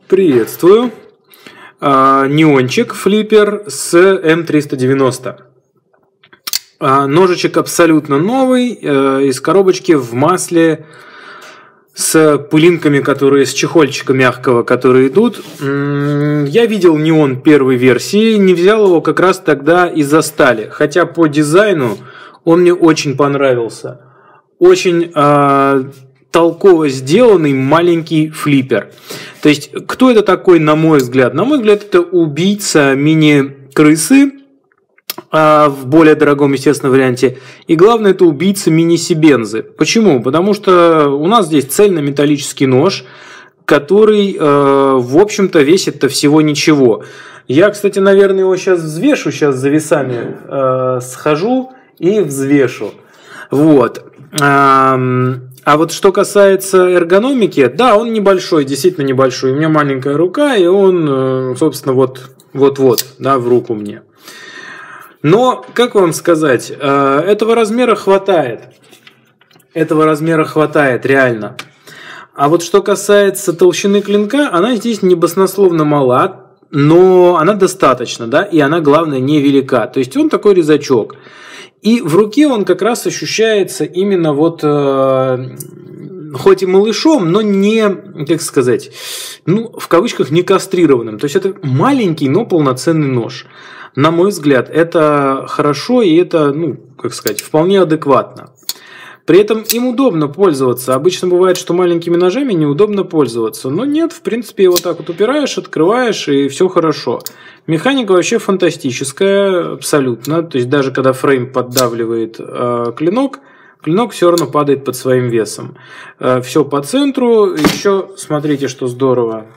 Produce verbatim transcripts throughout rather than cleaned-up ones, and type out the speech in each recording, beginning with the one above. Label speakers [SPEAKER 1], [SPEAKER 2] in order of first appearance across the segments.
[SPEAKER 1] Приветствую. А, неончик флиппер с эм триста девяносто. А, ножичек абсолютно новый, а, из коробочки в масле с пылинками, которые с чехольчика мягкого, которые идут. Я видел неон первой версии, не взял его как раз тогда из-за стали, хотя по дизайну он мне очень понравился. Очень а, толково сделанный маленький флиппер. То есть, кто это такой, на мой взгляд? На мой взгляд, это убийца мини-крысы а, в более дорогом, естественно, варианте. И главное, это убийца мини-сибензы. Почему? Потому что у нас здесь цельнометаллический нож, который, э, в общем-то, весит-то всего ничего. Я, кстати, наверное, его сейчас взвешу, сейчас за весами э, схожу и взвешу. Вот. А вот что касается эргономики, да, он небольшой, действительно небольшой. У меня маленькая рука, и он, собственно, вот, вот-вот, да, в руку мне. Но, как вам сказать, этого размера хватает. Этого размера хватает, реально. А вот что касается толщины клинка, она здесь не баснословно мала, но она достаточно, да, и она, главное, невелика. То есть он такой резачок. И в руке он как раз ощущается именно вот, э, хоть и малышом, но не, как сказать, ну, в кавычках, не кастрированным. То есть это маленький, но полноценный нож. На мой взгляд, это хорошо и это, ну, как сказать, вполне адекватно. При этом им удобно пользоваться. Обычно бывает, что маленькими ножами неудобно пользоваться. Но нет, в принципе, вот так вот упираешь, открываешь, и все хорошо. Механика вообще фантастическая, абсолютно. То есть даже когда фрейм поддавливает э, клинок, клинок все равно падает под своим весом. Э, все по центру. Еще смотрите, что здорово.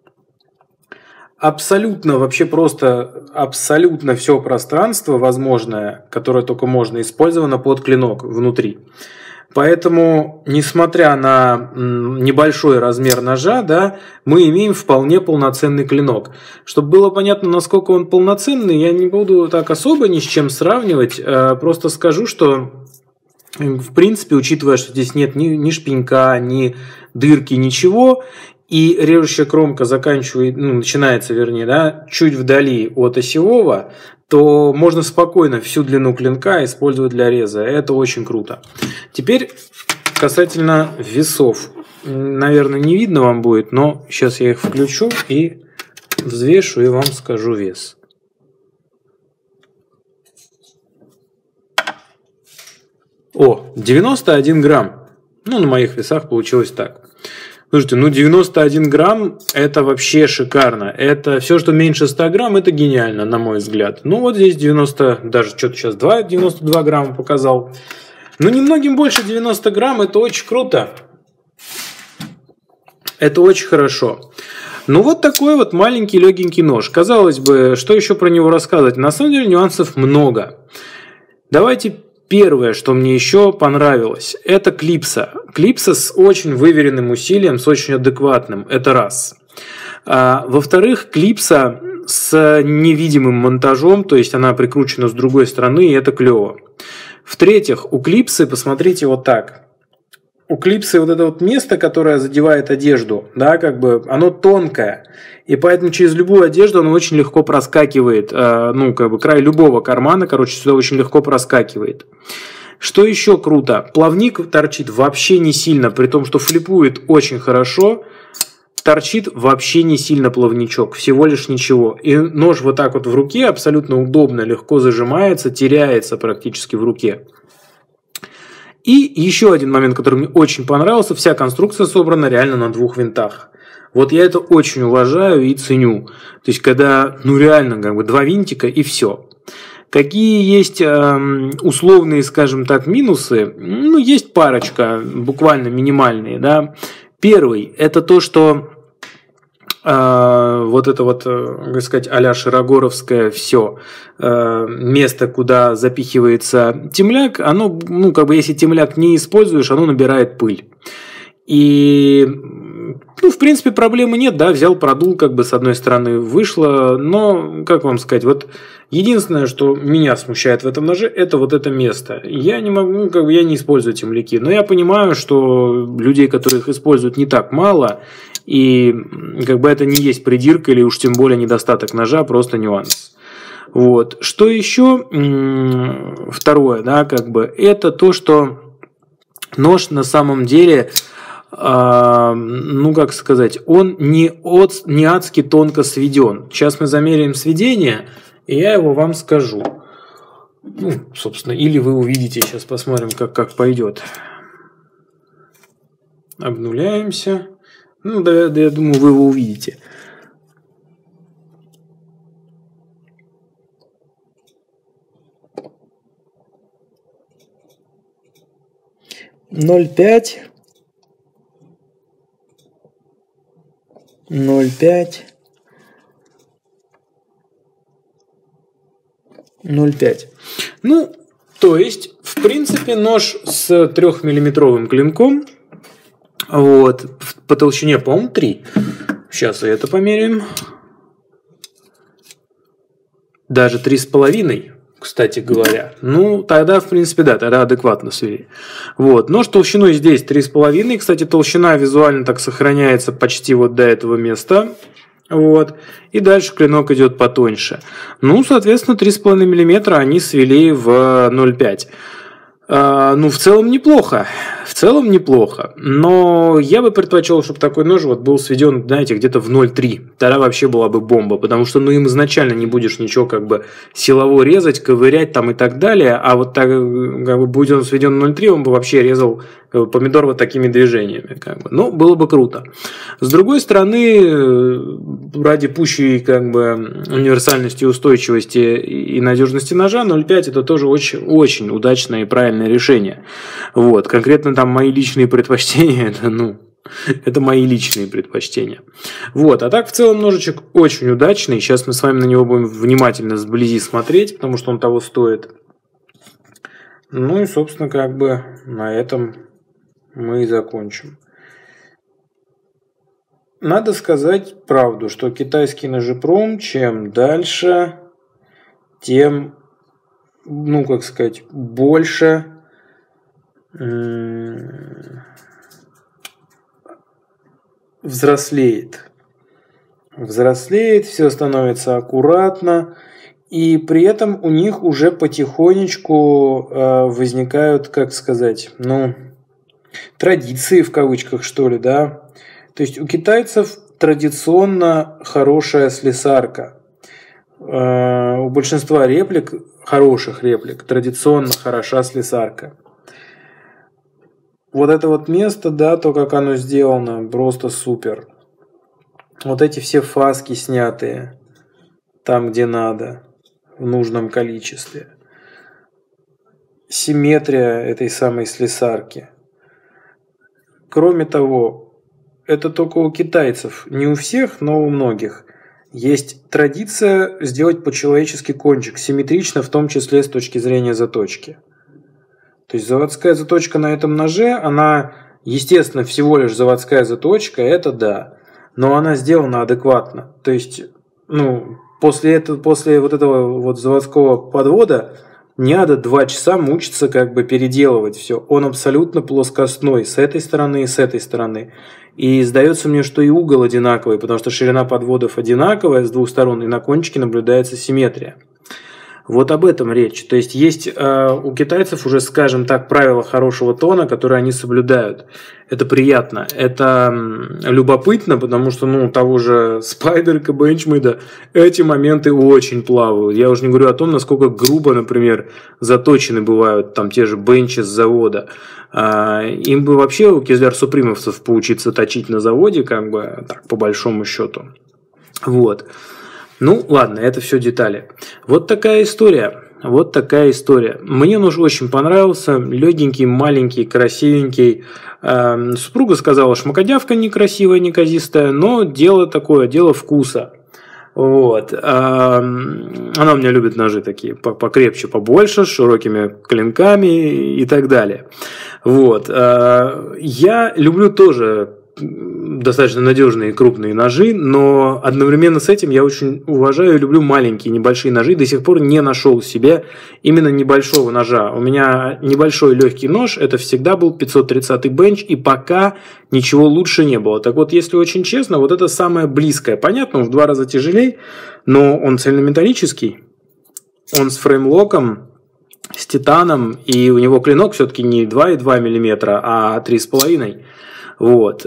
[SPEAKER 1] Абсолютно, вообще просто абсолютно все пространство возможное, которое только можно, использовано под клинок внутри. Поэтому, несмотря на небольшой размер ножа, да, мы имеем вполне полноценный клинок. Чтобы было понятно, насколько он полноценный, я не буду так особо ни с чем сравнивать. Просто скажу, что, в принципе, учитывая, что здесь нет ни, ни шпенька, ни дырки, ничего, и режущая кромка заканчивает, ну, начинается, вернее, да, чуть вдали от осевого, то можно спокойно всю длину клинка использовать для реза. Это очень круто. Теперь касательно весов. Наверное, не видно вам будет, но сейчас я их включу и взвешу и вам скажу вес. О, девяносто один грамм. Ну, на моих весах получилось так. Слушайте, ну девяносто один грамм это вообще шикарно. Это все, что меньше ста грамм, это гениально, на мой взгляд. Ну вот здесь девяносто, даже что-то сейчас два, девяносто два грамма показал. Ну немногим больше девяноста грамм, это очень круто. Это очень хорошо. Ну вот такой вот маленький легенький нож. Казалось бы, что еще про него рассказывать? На самом деле нюансов много. Давайте... Первое, что мне еще понравилось, это клипса. Клипса с очень выверенным усилием, с очень адекватным. Это раз. А, во-вторых, клипса с невидимым монтажом, то есть она прикручена с другой стороны, и это клево. В-третьих, у клипсы, посмотрите вот так. У клипсы вот это вот место, которое задевает одежду, да, как бы, оно тонкое. И поэтому через любую одежду оно очень легко проскакивает. Э, ну, как бы край любого кармана, короче, сюда очень легко проскакивает. Что еще круто? Плавник торчит вообще не сильно, при том, что флипует очень хорошо. Торчит вообще не сильно плавничок, всего лишь ничего. И нож вот так вот в руке абсолютно удобно, легко зажимается, теряется практически в руке. И еще один момент, который мне очень понравился. Вся конструкция собрана реально на двух винтах. Вот я это очень уважаю и ценю. То есть, когда, ну реально, как бы два винтика и все. Какие есть э, условные, скажем так, минусы? Ну, есть парочка, буквально минимальные, да. Первый, это то, что э, вот это вот, как сказать, а-ля Широгоровское все, э, место, куда запихивается темляк, оно, ну, как бы, если темляк не используешь, оно набирает пыль. И... Ну, в принципе, проблемы нет, да, взял, продул, как бы, с одной стороны вышло, но, как вам сказать, вот единственное, что меня смущает в этом ноже, это вот это место. Я не могу, ну, как бы, я не использую темляки, но я понимаю, что людей, которые их используют, не так мало, И как бы это не есть придирка или уж тем более недостаток ножа, просто нюанс. Вот. Что еще? Второе, да, как бы, это то, что нож на самом деле, э, ну как сказать, он не, от, не адски тонко сведен. Сейчас мы замеряем сведение, и я его вам скажу. Ну, собственно, или вы увидите, сейчас посмотрим, как, как пойдет. Обнуляемся. Ну, да, да, я думаю, вы его увидите. ноль пять. ноль пять. ноль пять. Ну, то есть, в принципе, нож с трехмиллиметровым клинком. Вот, по толщине, по-моему, три. Сейчас и это померяем. Даже три с половиной, кстати говоря. Ну, тогда, в принципе, да, тогда адекватно свели. Вот, нож толщиной здесь три с половиной. Кстати, толщина визуально так сохраняется почти вот до этого места. Вот. И дальше клинок идет потоньше. Ну, соответственно, три с половиной миллиметра они свели в ноль пять. А, ну, в целом неплохо. В целом неплохо. Но я бы предпочел, чтобы такой нож вот был сведен, знаете, где-то в ноль три. Тогда вообще была бы бомба. Потому что, ну, им изначально не будешь ничего как бы силово резать, ковырять там и так далее. А вот так, как бы, будь он сведен в ноль три, он бы вообще резал как бы, помидор вот такими движениями. Как бы. Ну, было бы круто. С другой стороны, ради пущей как бы универсальности, устойчивости и надежности ножа, ноль пять это тоже очень, очень удачное и правильное решение. Вот. Конкретно там мои личные предпочтения, это, ну, это мои личные предпочтения. Вот. А так, в целом, ножичек очень удачный. Сейчас мы с вами на него будем внимательно сблизи смотреть, потому что он того стоит. Ну и, собственно, как бы на этом мы и закончим. Надо сказать правду, что китайский ножепром, чем дальше, тем, ну, как сказать, больше взрослеет. Взрослеет, все становится аккуратно, и при этом у них уже потихонечку э, возникают, как сказать, ну, традиции в кавычках, что ли, да. То есть у китайцев традиционно хорошая слесарка. Э, у большинства реплик, хороших реплик, традиционно хороша слесарка. Вот это вот место, да, то, как оно сделано, просто супер. Вот эти все фаски снятые там, где надо, в нужном количестве. Симметрия этой самой слесарки. Кроме того, это только у китайцев, не у всех, но у многих. Есть традиция сделать по-человечески кончик, симметрично, в том числе с точки зрения заточки. То есть заводская заточка на этом ноже, она, естественно, всего лишь заводская заточка, это да, но она сделана адекватно. То есть, ну, после этого, после вот этого вот заводского подвода не надо два часа мучиться, как бы переделывать все. Он абсолютно плоскостной с этой стороны и с этой стороны. И сдается мне, что и угол одинаковый, потому что ширина подводов одинаковая с двух сторон, и на кончике наблюдается симметрия. Вот об этом речь. То есть есть э, у китайцев уже, скажем так, правила хорошего тона, которые они соблюдают. Это приятно, это э, любопытно, потому что, ну, у того же Спайдерка, Бенчмейда эти моменты очень плавают. Я уже не говорю о том, насколько грубо, например, заточены бывают там те же бенчи с завода. Э, им бы вообще у Кизляр Супримовцев поучиться точить на заводе, как бы, так, по большому счету. Вот. Ну, ладно, это все детали. Вот такая история. Вот такая история. Мне нож очень понравился. Легенький, маленький, красивенький. Э, супруга сказала, шмакодявка некрасивая, неказистая, но дело такое, дело вкуса. Вот. Э, она у меня любит ножи такие покрепче, побольше, с широкими клинками и так далее. Вот. Э, я люблю тоже достаточно надежные крупные ножи, но одновременно с этим я очень уважаю и люблю маленькие, небольшие ножи. До сих пор не нашел себе именно небольшого ножа. У меня небольшой легкий нож, это всегда был пятьсот тридцатый бенч, и пока ничего лучше не было. Так вот, если очень честно, вот это самое близкое. Понятно, он в два раза тяжелее, но он цельнометаллический, он с фреймлоком, с титаном, и у него клинок все-таки не два и два миллиметра, а три с половиной. Вот.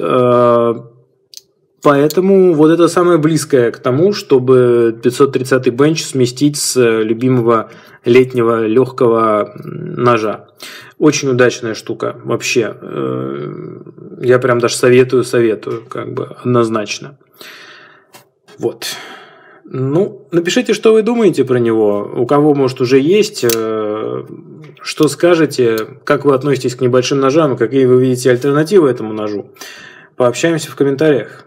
[SPEAKER 1] Поэтому вот это самое близкое к тому, чтобы пятьсот тридцатый бенч сместить с любимого летнего легкого ножа. Очень удачная штука вообще. Я прям даже советую, советую, как бы однозначно. Вот. Ну, напишите, что вы думаете про него. У кого, может, уже есть. Что скажете, как вы относитесь к небольшим ножам и какие вы видите альтернативы этому ножу. Пообщаемся в комментариях.